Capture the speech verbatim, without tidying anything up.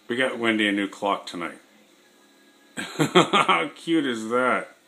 We got Wendy a new clock tonight. How cute is that?